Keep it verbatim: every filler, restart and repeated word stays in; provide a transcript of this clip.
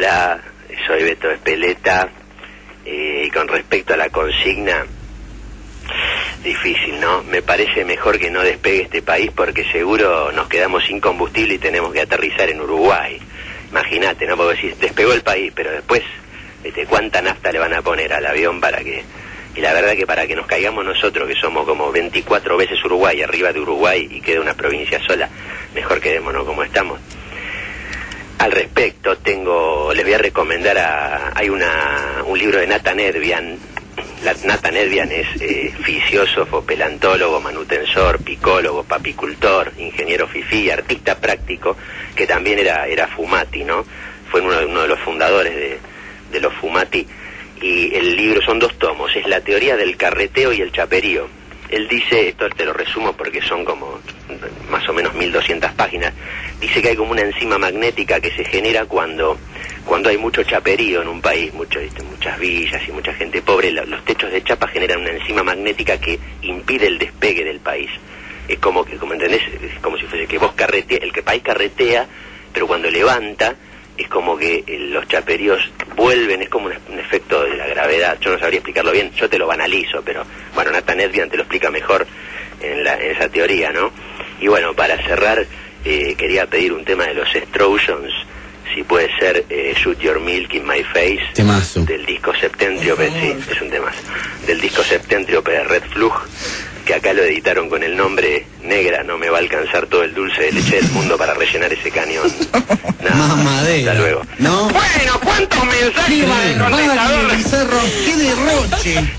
Hola, soy Beto Espeleta, eh, y con respecto a la consigna, difícil, ¿no? Me parece mejor que no despegue este país porque seguro nos quedamos sin combustible y tenemos que aterrizar en Uruguay. Imagínate, ¿no? Porque si despegó el país, pero después, este, ¿cuánta nafta le van a poner al avión para que...? Y la verdad que para que nos caigamos nosotros, que somos como veinticuatro veces Uruguay, arriba de Uruguay, y queda una provincia sola, mejor quedémonos como estamos. Al respecto, tengo, les voy a recomendar, a, hay una un libro de Nathan Edvian. La, Nathan Edvian es eh, fisiósofo, pelantólogo, manutensor, picólogo, papicultor, ingeniero fifí, artista práctico, que también era era fumati, ¿no? Fue uno de, uno de los fundadores de, de los fumati. Y el libro son dos tomos, es la teoría del carreteo y el chaperío. Él dice, esto te lo resumo porque son como más o menos mil doscientas páginas, dice que hay como una enzima magnética que se genera cuando cuando hay mucho chaperío en un país, mucho, ¿viste? Muchas villas y mucha gente pobre, los techos de chapa generan una enzima magnética que impide el despegue del país. Es como que, como entendés, es como si fuese que vos carretea, el que país carretea, pero cuando levanta, es como que eh, los chaperíos vuelven, es como un, un efecto de la gravedad. Yo no sabría explicarlo bien, yo te lo banalizo, pero bueno, Nathan Edvian te lo explica mejor en, la, en esa teoría, ¿no? Y bueno, para cerrar, eh, quería pedir un tema de los Strowsons, si puede ser eh, Shoot Your Milk in My Face, temazo, del disco Septentriope, sí, es un temazo, del disco Septentriope Red Flug, que acá lo editaron con el nombre Negra, no me va a alcanzar todo el dulce de leche del mundo para rellenar ese cañón. Nada, mamadera. Hasta luego. ¿No? Bueno, ¿cuántos mensajes va el contestador? ¡Qué derroche!